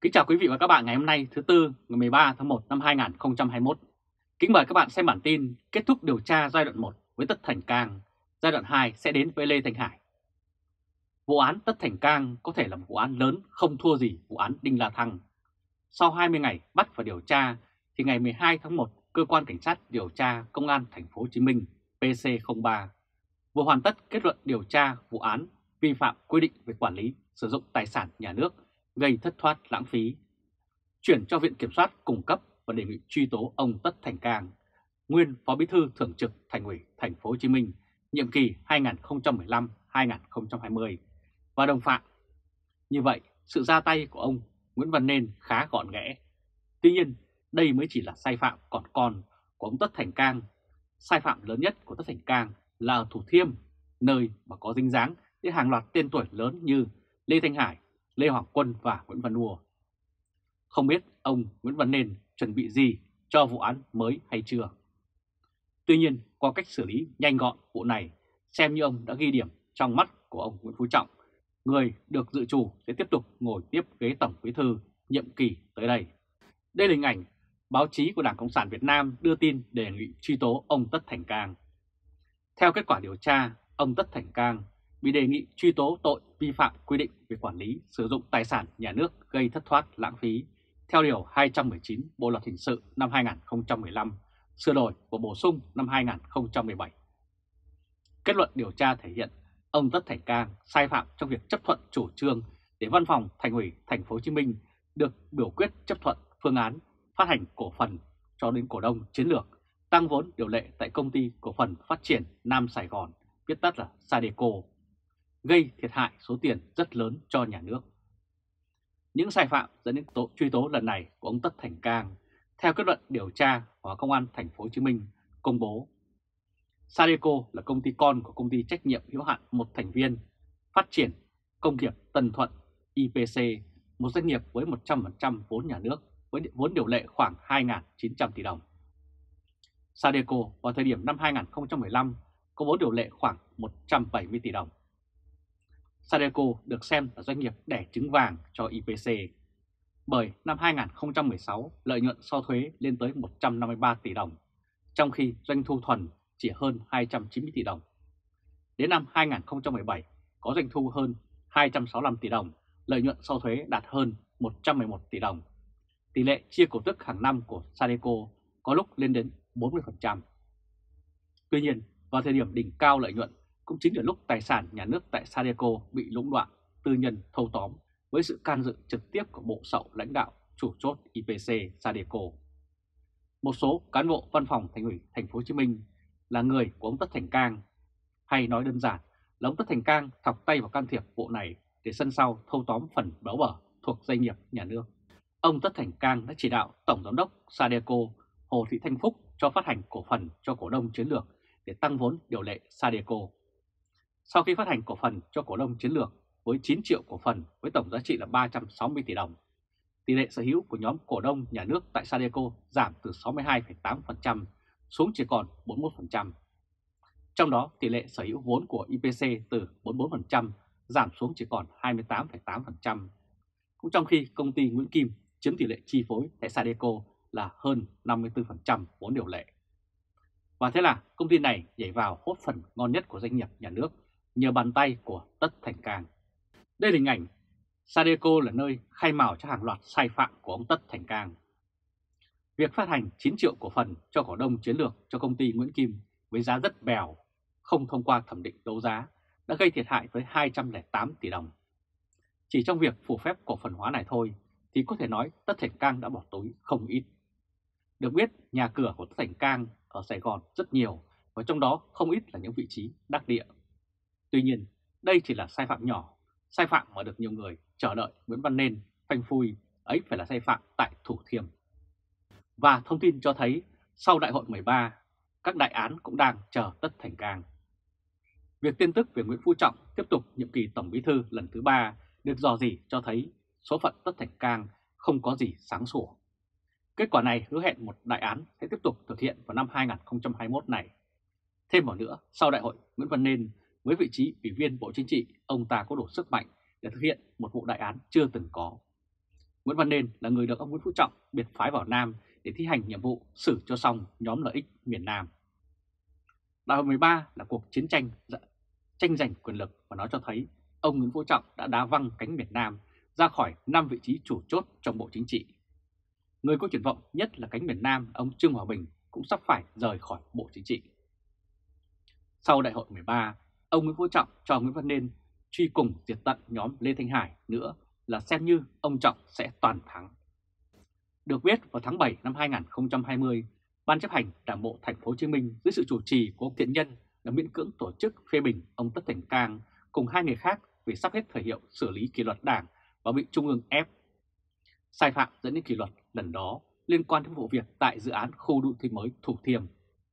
Kính chào quý vị và các bạn ngày hôm nay thứ Tư ngày 13 tháng 1 năm 2021. Kính mời các bạn xem bản tin kết thúc điều tra giai đoạn 1 với Tất Thành Cang, giai đoạn 2 sẽ đến với Lê Thanh Hải. Vụ án Tất Thành Cang có thể là một vụ án lớn không thua gì vụ án Đinh La Thăng. Sau 20 ngày bắt và điều tra thì ngày 12 tháng 1, cơ quan cảnh sát điều tra Công an thành phố Hồ Chí Minh PC03 vừa hoàn tất kết luận điều tra vụ án vi phạm quy định về quản lý sử dụng tài sản nhà nước gây thất thoát lãng phí, chuyển cho Viện Kiểm soát cung cấp và đề nghị truy tố ông Tất Thành Cang, nguyên Phó Bí thư Thường trực Thành ủy Thành phố Hồ Chí Minh, nhiệm kỳ 2015-2020 và đồng phạm. Như vậy, sự ra tay của ông Nguyễn Văn Nên khá gọn ghẽ. Tuy nhiên, đây mới chỉ là sai phạm còn con của ông Tất Thành Cang. Sai phạm lớn nhất của Tất Thành Cang là ở Thủ Thiêm, nơi mà có dính dáng đến hàng loạt tên tuổi lớn như Lê Thanh Hải, Lê Hoàng Quân và Nguyễn Văn Đùa. Không biết ông Nguyễn Văn Nên chuẩn bị gì cho vụ án mới hay chưa? Tuy nhiên, qua cách xử lý nhanh gọn vụ này, xem như ông đã ghi điểm trong mắt của ông Nguyễn Phú Trọng, người được dự trù sẽ tiếp tục ngồi tiếp ghế Tổng Bí thư nhiệm kỳ tới đây. Đây là hình ảnh báo chí của Đảng Cộng sản Việt Nam đưa tin đề nghị truy tố ông Tất Thành Cang. Theo kết quả điều tra, ông Tất Thành Cang bị đề nghị truy tố tội vi phạm quy định về quản lý sử dụng tài sản nhà nước gây thất thoát lãng phí theo Điều 219 Bộ Luật Hình sự năm 2015, sửa đổi và bổ sung năm 2017. Kết luận điều tra thể hiện ông Tất Thành Cang sai phạm trong việc chấp thuận chủ trương để Văn phòng Thành ủy Thành phố Hồ Chí Minh được biểu quyết chấp thuận phương án phát hành cổ phần cho đến cổ đông chiến lược tăng vốn điều lệ tại Công ty Cổ phần Phát triển Nam Sài Gòn, viết tắt là Sadeco, gây thiệt hại số tiền rất lớn cho nhà nước. Những sai phạm dẫn đến truy tố lần này của ông Tất Thành Cang, theo kết luận điều tra của Công an Thành phố Hồ Chí Minh công bố, Sadeco là công ty con của công ty trách nhiệm hữu hạn một thành viên Phát triển Công nghiệp Tân Thuận IPC, một doanh nghiệp với 100% vốn nhà nước với vốn điều lệ khoảng 2.900 tỷ đồng. Sadeco vào thời điểm năm 2015 có vốn điều lệ khoảng 170 tỷ đồng. Sadeco được xem là doanh nghiệp đẻ trứng vàng cho IPC, bởi năm 2016 lợi nhuận sau thuế lên tới 153 tỷ đồng, trong khi doanh thu thuần chỉ hơn 290 tỷ đồng. Đến năm 2017 có doanh thu hơn 265 tỷ đồng, lợi nhuận sau thuế đạt hơn 111 tỷ đồng. Tỷ lệ chia cổ tức hàng năm của Sadeco có lúc lên đến 40%. Tuy nhiên, vào thời điểm đỉnh cao lợi nhuận cũng chính là lúc tài sản nhà nước tại Sadeco bị lũng đoạn, tư nhân thâu tóm với sự can dự trực tiếp của bộ sậu lãnh đạo chủ chốt IPC Sadeco. Một số cán bộ văn phòng Thành ủy Thành phố Hồ Chí Minh là người của ông Tất Thành Cang, hay nói đơn giản là ông Tất Thành Cang thọc tay vào can thiệp bộ này để sân sau thâu tóm phần béo bở thuộc doanh nghiệp nhà nước. Ông Tất Thành Cang đã chỉ đạo Tổng Giám đốc Sadeco Hồ Thị Thanh Phúc cho phát hành cổ phần cho cổ đông chiến lược để tăng vốn điều lệ Sadeco. Sau khi phát hành cổ phần cho cổ đông chiến lược với 9 triệu cổ phần với tổng giá trị là 360 tỷ đồng, tỷ lệ sở hữu của nhóm cổ đông nhà nước tại Sadeco giảm từ 62,8% xuống chỉ còn 41%. Trong đó, tỷ lệ sở hữu vốn của IPC từ 44% giảm xuống chỉ còn 28,8%. Cũng trong khi công ty Nguyễn Kim chiếm tỷ lệ chi phối tại Sadeco là hơn 54% vốn điều lệ. Và thế là công ty này nhảy vào hốt phần ngon nhất của doanh nghiệp nhà nước nhờ bàn tay của Tất Thành Cang. Đây là hình ảnh Sadeco là nơi khai mào cho hàng loạt sai phạm của ông Tất Thành Cang. Việc phát hành 9 triệu cổ phần cho cổ đông chiến lược cho công ty Nguyễn Kim với giá rất bèo, không thông qua thẩm định đấu giá, đã gây thiệt hại tới 208 tỷ đồng. Chỉ trong việc phủ phép cổ phần hóa này thôi thì có thể nói Tất Thành Cang đã bỏ túi không ít. Được biết, nhà cửa của Tất Thành Cang ở Sài Gòn rất nhiều và trong đó không ít là những vị trí đắc địa. Tuy nhiên, đây chỉ là sai phạm nhỏ, sai phạm mà được nhiều người chờ đợi Nguyễn Văn Nên phanh phui ấy phải là sai phạm tại Thủ Thiêm. Và thông tin cho thấy sau Đại hội 13, các đại án cũng đang chờ Tất Thành Cang. Việc tin tức về Nguyễn Phú Trọng tiếp tục nhiệm kỳ Tổng Bí thư lần thứ 3 được dò dỉ cho thấy số phận Tất Thành Cang không có gì sáng sủa. Kết quả này hứa hẹn một đại án sẽ tiếp tục thực hiện vào năm 2021 này. Thêm vào nữa, sau đại hội Nguyễn Văn Nên với vị trí Ủy viên Bộ Chính trị, ông ta có đủ sức mạnh để thực hiện một vụ đại án chưa từng có. Nguyễn Văn Nên là người được ông Nguyễn Phú Trọng biệt phái vào Nam để thi hành nhiệm vụ xử cho xong nhóm lợi ích miền Nam. Đại hội 13 là cuộc chiến tranh giành quyền lực và nó cho thấy ông Nguyễn Phú Trọng đã đá văng cánh miền Nam ra khỏi 5 vị trí chủ chốt trong Bộ Chính trị. Người có triển vọng nhất là cánh miền Nam, ông Trương Hòa Bình cũng sắp phải rời khỏi Bộ Chính trị. Sau Đại hội 13, ông Nguyễn Phú Trọng cho Nguyễn Văn Nên truy cùng diệt tận nhóm Lê Thanh Hải nữa là xem như ông Trọng sẽ toàn thắng. Được biết vào tháng 7 năm 2020, Ban chấp hành Đảng bộ Thành phố Hồ Chí Minh dưới sự chủ trì của ông Thiện Nhân đã miễn cưỡng tổ chức phê bình ông Tất Thành Cang cùng 2 người khác vì sắp hết thời hiệu xử lý kỷ luật Đảng và bị Trung ương ép. Sai phạm dẫn đến kỷ luật lần đó liên quan đến vụ việc tại dự án khu đô thị mới Thủ Thiêm.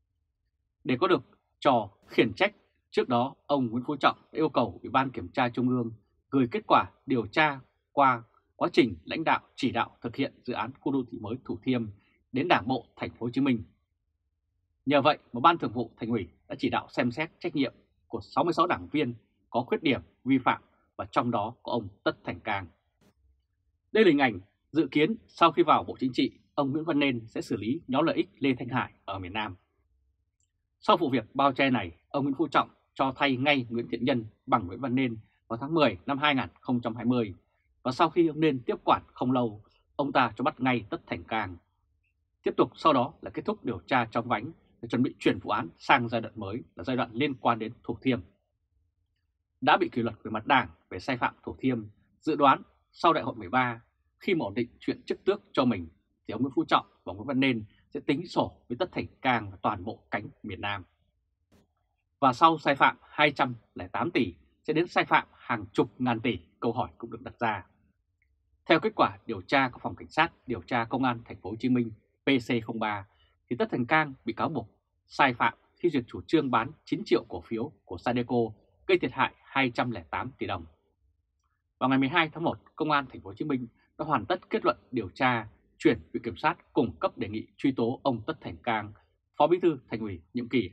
Để có được trò khiển trách, trước đó ông Nguyễn Phú Trọng đã yêu cầu Ủy ban Kiểm tra Trung ương gửi kết quả điều tra qua quá trình lãnh đạo chỉ đạo thực hiện dự án khu đô thị mới Thủ Thiêm đến Đảng bộ Thành phố Hồ Chí Minh. Nhờ vậy mà Ban Thường vụ Thành ủy đã chỉ đạo xem xét trách nhiệm của 66 đảng viên có khuyết điểm vi phạm và trong đó có ông Tất Thành Cang. Đây là hình ảnh dự kiến sau khi vào Bộ Chính trị, ông Nguyễn Văn Nên sẽ xử lý nhóm lợi ích Lê Thanh Hải ở miền Nam. Sau vụ việc bao che này, ông Nguyễn Phú Trọng cho thay ngay Nguyễn Thiện Nhân bằng Nguyễn Văn Nên vào tháng 10 năm 2020 và sau khi ông Nên tiếp quản không lâu, ông ta cho bắt ngay Tất Thành Cang. Tiếp tục sau đó là kết thúc điều tra trong vánh để chuẩn bị chuyển vụ án sang giai đoạn mới là giai đoạn liên quan đến Thủ Thiêm. Đã bị kỷ luật về mặt đảng về sai phạm Thủ Thiêm, dự đoán sau Đại hội 13 khi mà ổn định chuyện chức tước cho mình thì ông Nguyễn Phú Trọng và Nguyễn Văn Nên sẽ tính sổ với Tất Thành Cang và toàn bộ cánh miền Nam. Và sau sai phạm 208 tỷ sẽ đến sai phạm hàng chục ngàn tỷ, câu hỏi cũng được đặt ra. Theo kết quả điều tra của Phòng Cảnh sát điều tra Công an Thành phố Hồ Chí Minh PC03 thì Tất Thành Cang bị cáo buộc sai phạm khi duyệt chủ trương bán 9 triệu cổ phiếu của Sadeco gây thiệt hại 208 tỷ đồng. Vào ngày 12 tháng 1, Công an Thành phố Hồ Chí Minh đã hoàn tất kết luận điều tra, chuyển Viện Kiểm sát cung cấp đề nghị truy tố ông Tất Thành Cang, Phó Bí thư Thành ủy nhiệm kỳ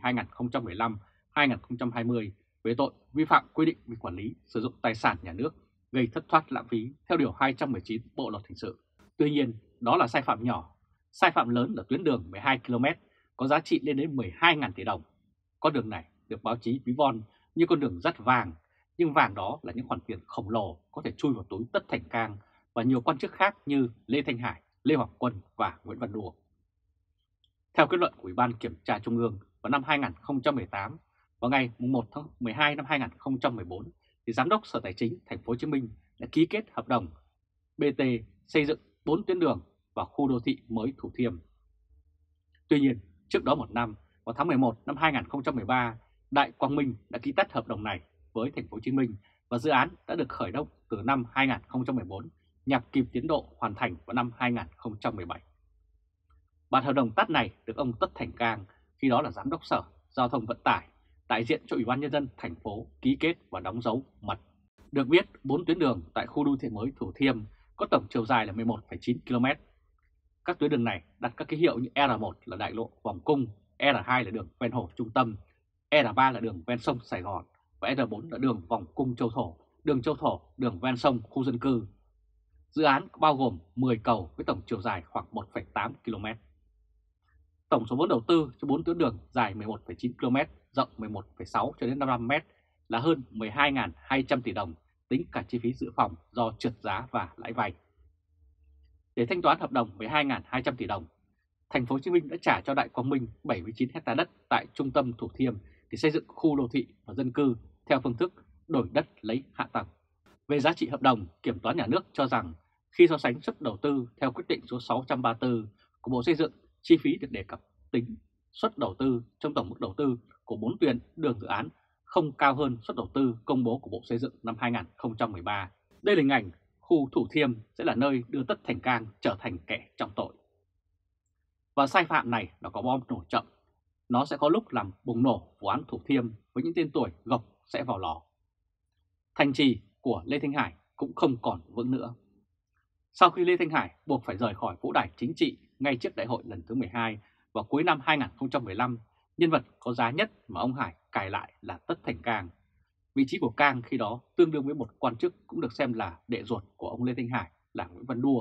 2015-2020 về tội vi phạm quy định về quản lý sử dụng tài sản nhà nước gây thất thoát lãng phí theo điều 219 Bộ luật hình sự. Tuy nhiên, đó là sai phạm nhỏ. Sai phạm lớn là tuyến đường 12 km có giá trị lên đến 12.000 tỷ đồng. Con đường này được báo chí ví von như con đường dắt vàng, nhưng vàng đó là những khoản tiền khổng lồ có thể chui vào túi Tất Thành Cang và nhiều quan chức khác như Lê Thanh Hải, Lê Hoàng Quân và Nguyễn Văn Đùa. Theo kết luận của Ủy ban Kiểm tra Trung ương vào năm 2018, vào ngày 1 tháng 12 năm 2014, thì Giám đốc Sở Tài chính Thành phố Hồ Chí Minh đã ký kết hợp đồng BT xây dựng 4 tuyến đường và khu đô thị mới Thủ Thiêm. Tuy nhiên, trước đó một năm, vào tháng 11 năm 2013, Đại Quang Minh đã ký tắt hợp đồng này với Thành phố Hồ Chí Minh và dự án đã được khởi động từ năm 2014 nhằm kịp tiến độ hoàn thành vào năm 2017. Bản hợp đồng tắt này được ông Tất Thành Cang, khi đó là Giám đốc Sở Giao thông Vận tải, đại diện cho Ủy ban Nhân dân thành phố ký kết và đóng dấu mật. Được biết, 4 tuyến đường tại khu đô thị mới Thủ Thiêm có tổng chiều dài là 11,9 km. Các tuyến đường này đặt các ký hiệu như R1 là đại lộ vòng cung, R2 là đường ven hồ trung tâm, R3 là đường ven sông Sài Gòn và R4 là đường vòng cung Châu Thổ, đường Châu Thổ, đường ven sông khu dân cư. Dự án bao gồm 10 cầu với tổng chiều dài khoảng 1,8 km. Tổng số vốn đầu tư cho 4 tuyến đường dài 11,9 km, rộng 11,6 cho đến 55 m là hơn 12.200 tỷ đồng, tính cả chi phí dự phòng do trượt giá và lãi vay. Để thanh toán hợp đồng 12.200 tỷ đồng, Thành phố Hồ Chí Minh đã trả cho Đại Quang Minh 79 ha đất tại trung tâm Thủ Thiêm để xây dựng khu đô thị và dân cư theo phương thức đổi đất lấy hạ tầng. Về giá trị hợp đồng, Kiểm toán Nhà nước cho rằng khi so sánh suất đầu tư theo quyết định số 634 của Bộ Xây dựng, chi phí được đề cập tính suất đầu tư trong tổng mức đầu tư của 4 tuyến đường dự án không cao hơn suất đầu tư công bố của Bộ Xây dựng năm 2013. Đây là hình ảnh khu Thủ Thiêm sẽ là nơi đưa Tất Thành Cang trở thành kẻ trọng tội. Và sai phạm này nó có bom nổ chậm, nó sẽ có lúc làm bùng nổ vụ án Thủ Thiêm với những tên tuổi gộc sẽ vào lò. Thành trì của Lê Thanh Hải cũng không còn vững nữa. Sau khi Lê Thanh Hải buộc phải rời khỏi vũ đài chính trị ngay trước đại hội lần thứ 12 vào cuối năm 2015, nhân vật có giá nhất mà ông Hải cài lại là Tất Thành Cang. Vị trí của Cang khi đó tương đương với một quan chức cũng được xem là đệ ruột của ông Lê Thanh Hải là Nguyễn Văn Đùa,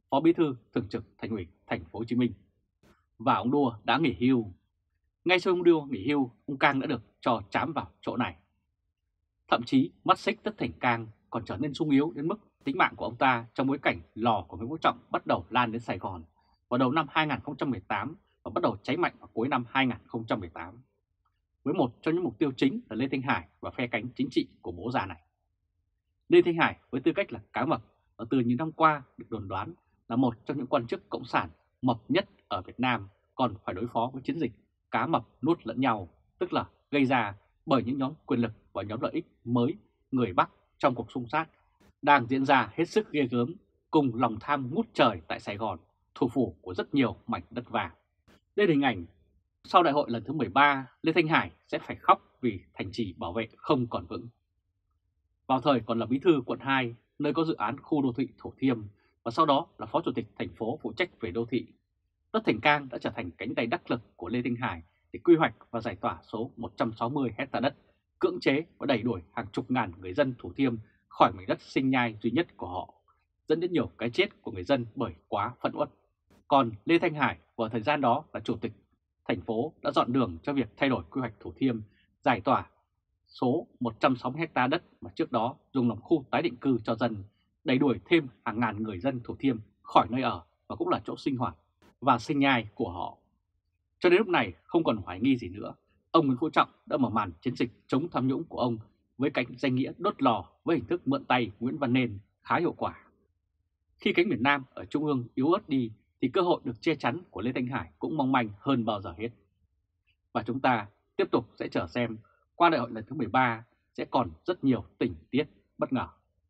Phó Bí thư Thường trực Thành ủy Thành phố Hồ Chí Minh. Và ông Đua đã nghỉ hưu. Ngay sau ông Đua nghỉ hưu, ông Cang đã được cho trám vào chỗ này. Thậm chí mắt xích Tất Thành Cang còn trở nên sung yếu đến mức tính mạng của ông ta trong bối cảnh lò của Nguyễn Phú Trọng bắt đầu lan đến Sài Gòn vào đầu năm 2018 và bắt đầu cháy mạnh vào cuối năm 2018. Với một trong những mục tiêu chính là Lê Thanh Hải và phe cánh chính trị của bố già này. Lê Thanh Hải với tư cách là cá mập và từ những năm qua được đồn đoán là một trong những quan chức cộng sản mập nhất ở Việt Nam, còn phải đối phó với chiến dịch cá mập nuốt lẫn nhau, tức là gây ra bởi những nhóm quyền lực và nhóm lợi ích mới người Bắc trong cuộc xung sát đang diễn ra hết sức ghê gớm cùng lòng tham ngút trời tại Sài Gòn, thủ phủ của rất nhiều mảnh đất vàng. Đây là hình ảnh sau đại hội lần thứ 13, Lê Thanh Hải sẽ phải khóc vì thành trì bảo vệ không còn vững. Vào thời còn là bí thư quận 2, nơi có dự án khu đô thị Thủ Thiêm, và sau đó là phó chủ tịch thành phố phụ trách về đô thị, Tất Thành Cang đã trở thành cánh tay đắc lực của Lê Thanh Hải để quy hoạch và giải tỏa số 160 hectare đất, cưỡng chế và đẩy đuổi hàng chục ngàn người dân Thủ Thiêm khỏi mảnh đất sinh nhai duy nhất của họ, dẫn đến nhiều cái chết của người dân bởi quá phẫn uất. Còn Lê Thanh Hải vào thời gian đó là chủ tịch thành phố đã dọn đường cho việc thay đổi quy hoạch Thủ Thiêm, giải tỏa số 160 hectare đất mà trước đó dùng làm khu tái định cư cho dân, đẩy đuổi thêm hàng ngàn người dân Thủ Thiêm khỏi nơi ở và cũng là chỗ sinh hoạt và sinh nhai của họ. Cho đến lúc này không còn hoài nghi gì nữa, ông Nguyễn Phú Trọng đã mở màn chiến dịch chống tham nhũng của ông với cánh danh nghĩa đốt lò với hình thức mượn tay Nguyễn Văn Nên khá hiệu quả. Khi cánh miền Nam ở Trung ương yếu ớt đi thì cơ hội được che chắn của Lê Thanh Hải cũng mong manh hơn bao giờ hết. Và chúng ta tiếp tục sẽ chờ xem qua đại hội lần thứ 13 sẽ còn rất nhiều tình tiết bất ngờ.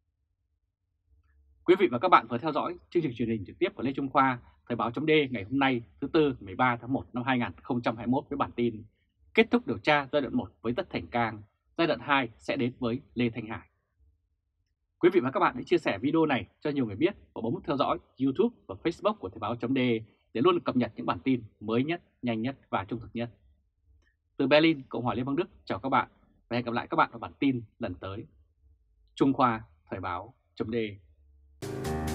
Quý vị và các bạn vừa theo dõi chương trình truyền hình trực tiếp của Lê Trung Khoa, Thời báo chấm D ngày hôm nay thứ Tư 13 tháng 1 năm 2021 với bản tin kết thúc điều tra giai đoạn 1 với Tất Thành Cang, giai đoạn 2 sẽ đến với Lê Thanh Hải. Quý vị và các bạn hãy chia sẻ video này cho nhiều người biết và bấm nút theo dõi YouTube và Facebook của Thời báo chấm D để luôn cập nhật những bản tin mới nhất, nhanh nhất và trung thực nhất. Từ Berlin, Cộng hòa Liên bang Đức, chào các bạn và hẹn gặp lại các bạn ở bản tin lần tới. Trung Khoa, Thời báo chấm D.